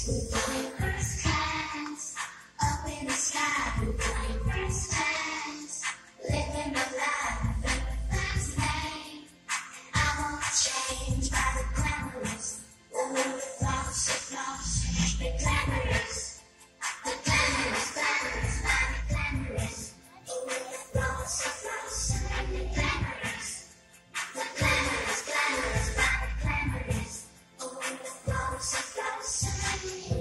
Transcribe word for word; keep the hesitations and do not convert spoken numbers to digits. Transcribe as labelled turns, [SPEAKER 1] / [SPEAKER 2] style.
[SPEAKER 1] flying first class, up in the sky. We're flying first class, living the life in the fast lane. I won't change by the glamorous. Oh, the floss, the floss, the glamorous, the glamorous, glamorous, by the glamorous. Oh, the floss, the floss, the glamorous, the glamorous, glamorous, by the glamorous. Oh, the floss, the floss.